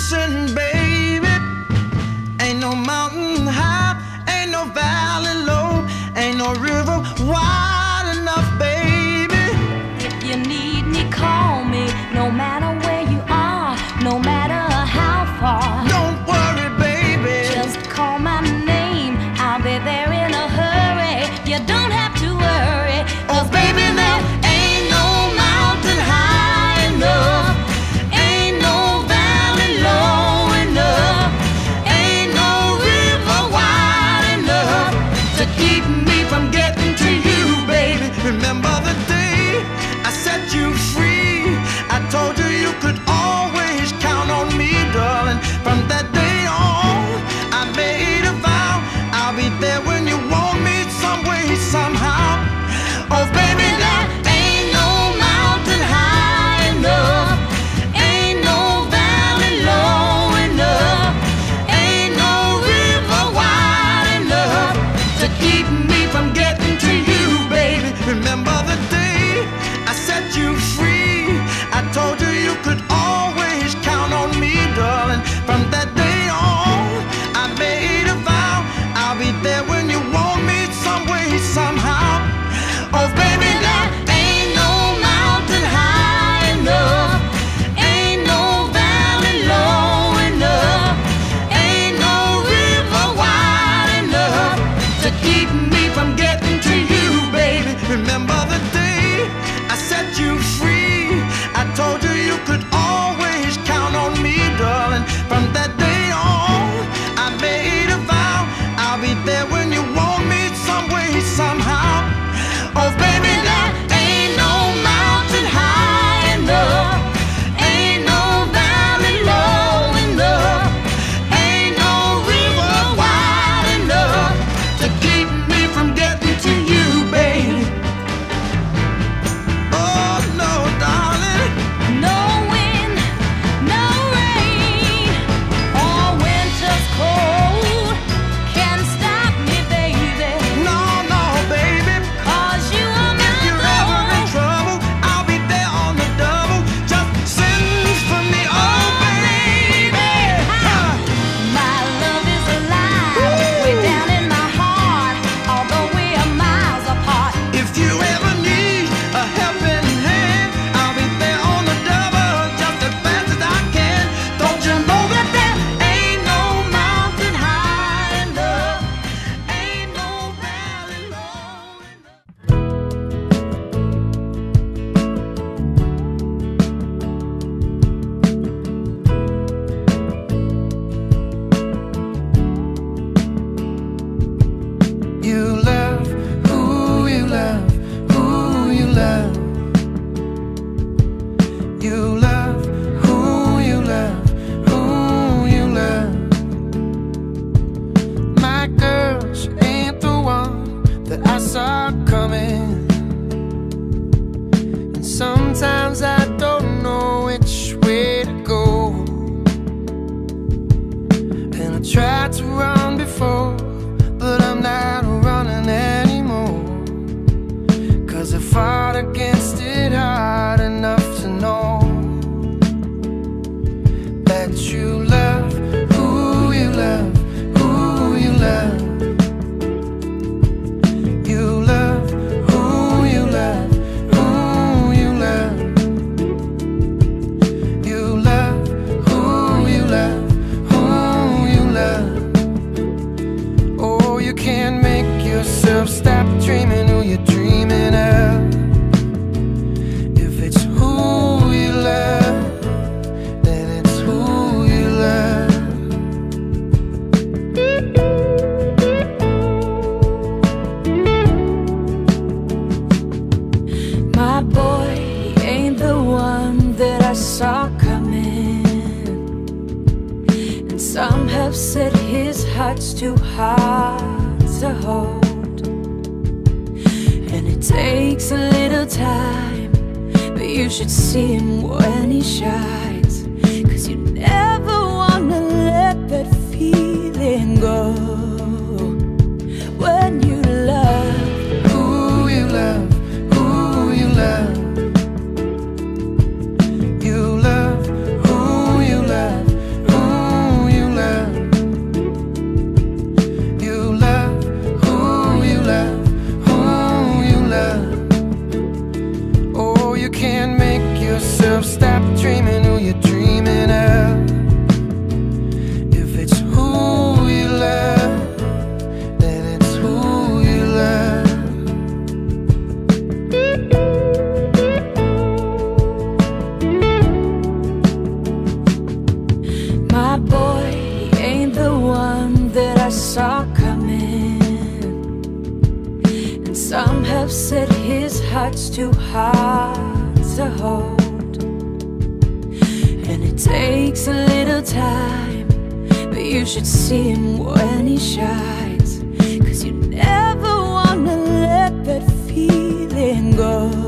listen, baby. Ain't no mountain high, ain't no valley low, ain't no river wide enough, baby. If you need me, call me. No matter where you are, no matter how far. Don't worry, baby. Just call my name, I'll be there in a hurry. You don't have to worry, 'cause baby, there ain't no mountain high enough, ain't no valley low enough, ain't no river wide enough to keep me from getting to you, baby. Remember the day I set you free? I told you you could always count on me, darling. From that day on, I made a vow I'll be there when you want me, some way, somehow. Oh, baby, there ain't no mountain high enough, ain't no valley low enough, ain't no river wide enough to keep me from getting to you, baby. Remember the day I set you free? I told you you could always count on me, darling. From that day on, I made a vow I'll be there when you want me, some way, somehow. Oh, baby, there ain't no mountain high enough, ain't no valley low enough, ain't no river wide enough to keep me from getting to you, baby. Remember the day I set you free? I told you you could always count on me, darling. From that day on, I made a vow I'll be there when you want me, some way, somehow. Oh, baby, there ain't no mountain high enough, ain't no valley low enough, ain't no river wide enough to keep me from getting to you, baby. Oh, no, darling. No wind, no rain, or winter's cold can stop me, baby. No, no, baby. 'Cause you are If my you're ever in love. trouble, I'll be there on the double. Just send for me, oh, baby. My love is alive, way down in my heart, although we are miles apart. If you ever need a helping hand, I'll be there on the double, just as fast as I can. Don't you know that there ain't no mountain high enough, ain't no valley low enough. You love who you love, who you love. You love who you love, who you love. My girl, she ain't the one that I saw coming. And sometimes I don't know which way to go. And I tried to run before, but I'm not running anymore. 'Cause I fought against it hard enough to know that you love who you love, who you love. You love who you love, who you love. You love who you love, who you love. Oh, you can't make yourself stop dreaming who you're dreaming of. If it's who you love, then it's who you love. My boy, he ain't the one that I saw coming. And some have said his heart's too hard to hold. And it takes a little time, but you should see him when he shines. 'Cause you never wanna let that feeling go. When you love Who you love, who you love. You love who you love, who his heart's too hard to hold. And it takes a little time, but you should see him when he shines. 'Cause you never wanna let that feeling go.